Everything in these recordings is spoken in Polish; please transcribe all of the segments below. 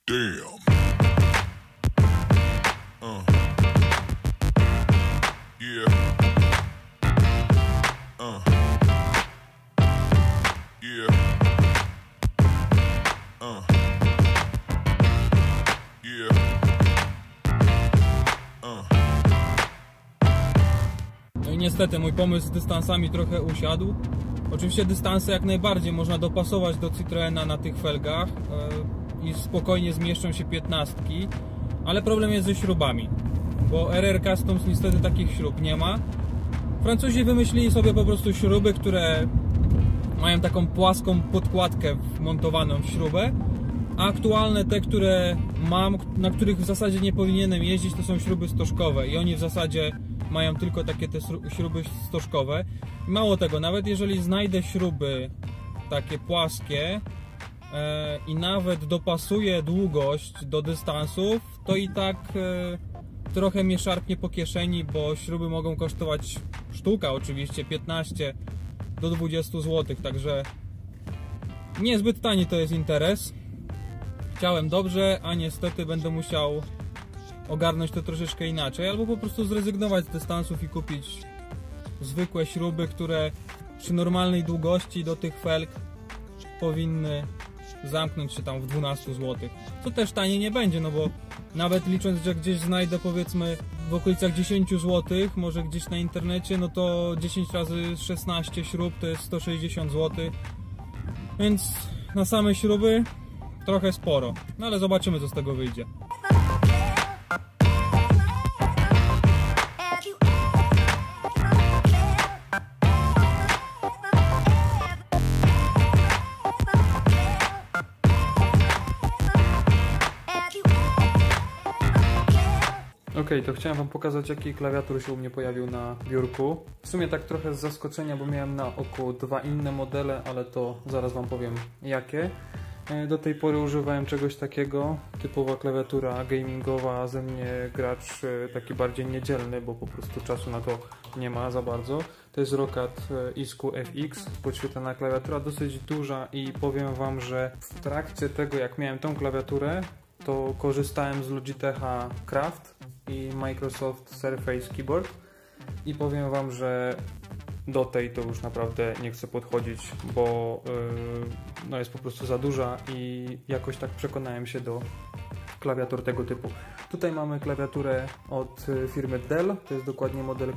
Damn. Yeah. Yeah. Yeah. No i niestety mój pomysł z dystansami trochę usiadł. Oczywiście dystanse jak najbardziej można dopasować do Citroena na tych felgach i spokojnie zmieszczą się 15, ale problem jest ze śrubami, bo RR Customs niestety takich śrub nie ma. Francuzi wymyślili sobie po prostu śruby, które mają taką płaską podkładkę wmontowaną w śrubę, a aktualne te, które mam, na których w zasadzie nie powinienem jeździć, to są śruby stożkowe i oni w zasadzie mają tylko takie te śruby stożkowe. I mało tego, nawet jeżeli znajdę śruby takie płaskie i nawet dopasuję długość do dystansów, to i tak trochę mnie szarpnie po kieszeni, bo śruby mogą kosztować, sztuka oczywiście, 15 do 20 zł, także niezbyt tani to jest interes. Chciałem dobrze, a niestety będę musiał ogarnąć to troszeczkę inaczej, albo po prostu zrezygnować z dystansów i kupić zwykłe śruby, które przy normalnej długości do tych felg powinny zamknąć się tam w 12 zł. Co też taniej nie będzie, no bo nawet licząc, że gdzieś znajdę powiedzmy w okolicach 10 zł, może gdzieś na internecie, no to 10 razy 16 śrub to jest 160 zł. Więc na same śruby trochę sporo, no ale zobaczymy, co z tego wyjdzie. Ok, to chciałem wam pokazać, jaki klawiatur się u mnie pojawił na biurku. W sumie tak trochę z zaskoczenia, bo miałem na oku dwa inne modele, ale to zaraz wam powiem jakie. Do tej pory używałem czegoś takiego, typowa klawiatura gamingowa, ze mnie gracz taki bardziej niedzielny, bo po prostu czasu na to nie ma za bardzo. To jest Roccat Iscu FX, podświetlana klawiatura, dosyć duża i powiem wam, że w trakcie tego, jak miałem tą klawiaturę, to korzystałem z Logitecha Craft i Microsoft Surface Keyboard i powiem wam, że do tej to już naprawdę nie chcę podchodzić, bo no jest po prostu za duża i jakoś tak przekonałem się do klawiatur tego typu. Tutaj mamy klawiaturę od firmy Dell, to jest dokładnie model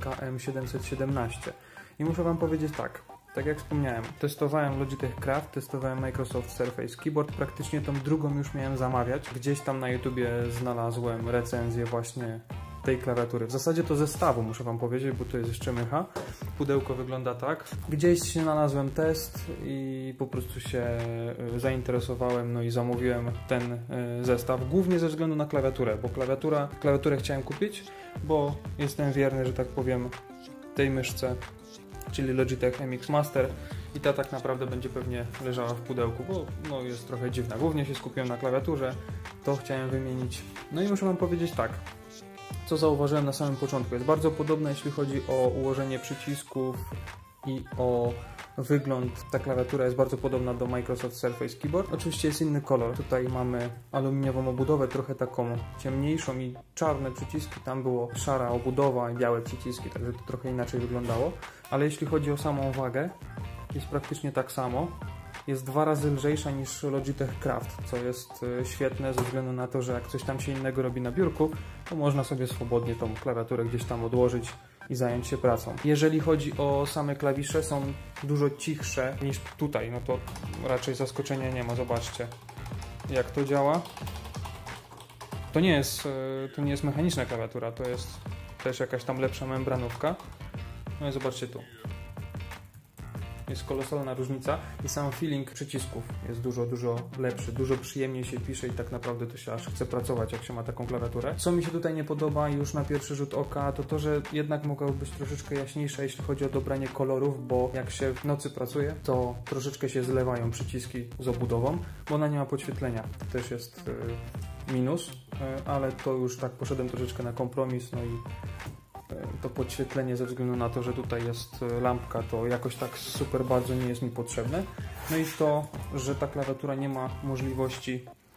KM717 i muszę wam powiedzieć tak jak wspomniałem, testowałem Logitech Craft, testowałem Microsoft Surface Keyboard, praktycznie tą drugą już miałem zamawiać. Gdzieś tam na YouTubie znalazłem recenzję właśnie tej klawiatury. W zasadzie to zestawu, muszę wam powiedzieć, bo to jest jeszcze mycha. Pudełko wygląda tak. Gdzieś znalazłem test i po prostu się zainteresowałem, no i zamówiłem ten zestaw, głównie ze względu na klawiaturę, bo klawiaturę chciałem kupić, bo jestem wierny, że tak powiem, tej myszce, czyli Logitech MX Master i ta tak naprawdę będzie pewnie leżała w pudełku, bo no, jest trochę dziwna. Głównie się skupiłem na klawiaturze, to chciałem wymienić. No i muszę wam powiedzieć tak, co zauważyłem na samym początku. Jest bardzo podobna, jeśli chodzi o ułożenie przycisków i o wygląd. Ta klawiatura jest bardzo podobna do Microsoft Surface Keyboard. Oczywiście jest inny kolor. Tutaj mamy aluminiową obudowę, trochę taką ciemniejszą i czarne przyciski. Tam było szara obudowa i białe przyciski, także to trochę inaczej wyglądało. Ale jeśli chodzi o samą wagę, jest praktycznie tak samo. Jest 2 razy lżejsza niż Logitech Craft, co jest świetne ze względu na to, że jak coś tam się innego robi na biurku, to można sobie swobodnie tą klawiaturę gdzieś tam odłożyć i zająć się pracą. Jeżeli chodzi o same klawisze, są dużo cichsze niż tutaj, no to raczej zaskoczenia nie ma. Zobaczcie, jak to działa. To nie jest mechaniczna klawiatura, to jest też jakaś tam lepsza membranówka. No i zobaczcie tu. Jest kolosalna różnica i sam feeling przycisków jest dużo lepszy, dużo przyjemniej się pisze i tak naprawdę to się aż chce pracować, jak się ma taką klawiaturę. Co mi się tutaj nie podoba już na pierwszy rzut oka, to że jednak mogła być troszeczkę jaśniejsza, jeśli chodzi o dobranie kolorów, bo jak się w nocy pracuje, to troszeczkę się zlewają przyciski z obudową, bo ona nie ma podświetlenia. To też jest minus, ale to już tak poszedłem troszeczkę na kompromis, no i to podświetlenie ze względu na to, że tutaj jest lampka, to jakoś tak super bardzo nie jest mi potrzebne. No i to, że ta klawiatura nie ma możliwości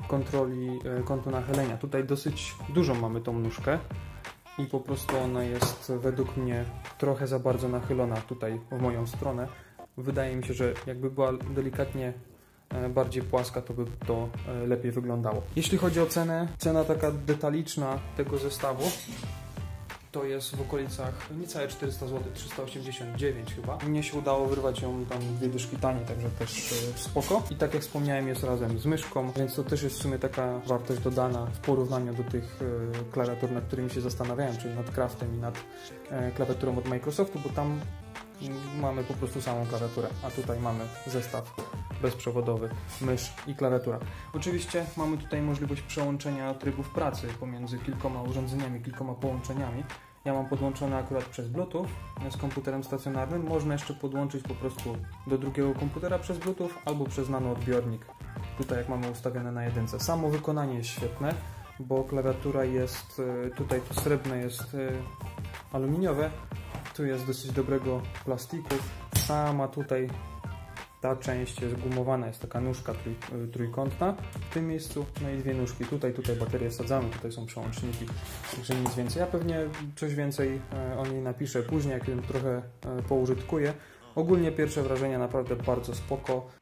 kontroli kątu nachylenia. Tutaj dosyć dużą mamy tą nóżkę i po prostu ona jest według mnie trochę za bardzo nachylona tutaj w moją stronę. Wydaje mi się, że jakby była delikatnie bardziej płaska, to by to lepiej wyglądało. Jeśli chodzi o cenę, cena taka detaliczna tego zestawu to jest w okolicach niecałe 400 zł, 389 chyba. Mnie się udało wyrwać ją tam 2 dyszki taniej, także też spoko. I tak jak wspomniałem, jest razem z myszką, więc to też jest w sumie taka wartość dodana w porównaniu do tych klawiatur, nad którymi się zastanawiałem, czyli nad Craftem i nad klawiaturą od Microsoftu, bo tam mamy po prostu samą klawiaturę, a tutaj mamy zestaw bezprzewodowy, mysz i klawiatura. Oczywiście mamy tutaj możliwość przełączenia trybów pracy pomiędzy kilkoma urządzeniami, kilkoma połączeniami. Ja mam podłączone akurat przez Bluetooth z komputerem stacjonarnym. Można jeszcze podłączyć po prostu do drugiego komputera przez Bluetooth albo przez nanoodbiornik. Tutaj jak mamy ustawione na 1. Samo wykonanie jest świetne, bo klawiatura jest, tutaj to srebrne jest aluminiowe, tu jest dosyć dobrego plastiku. Sama tutaj ta część jest gumowana, jest taka nóżka trójkątna w tym miejscu, no i 2 nóżki. Tutaj baterię wsadzamy, tutaj są przełączniki, także nic więcej. Ja pewnie coś więcej o niej napiszę później, jak ją trochę poużytkuję. Ogólnie pierwsze wrażenia naprawdę bardzo spoko.